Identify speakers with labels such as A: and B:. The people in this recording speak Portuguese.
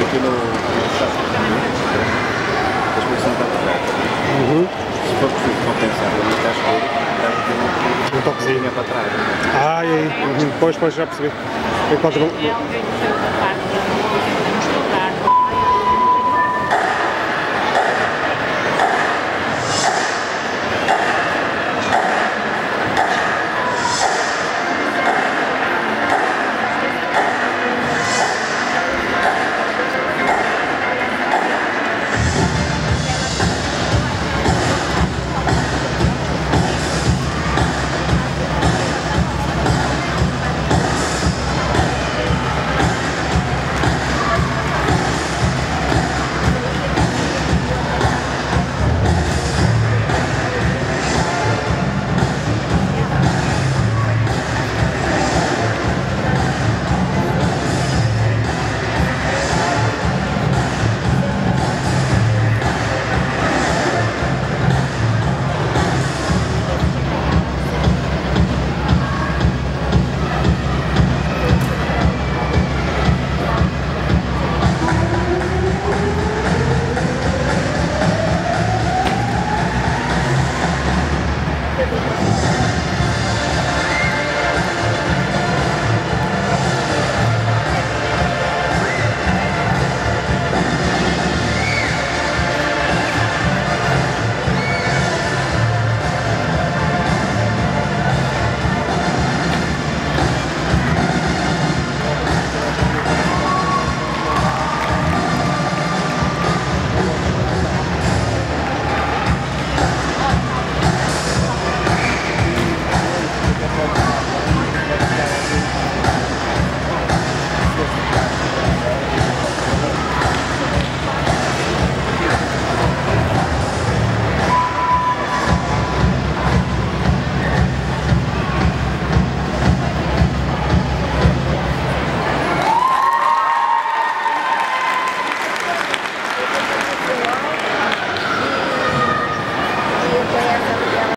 A: aqui no das posições da correta. Se for preciso compensar, não está escuro, deve ter um toquezinho para trás.
B: Ah, e aí, depois já percebi. Enquanto não...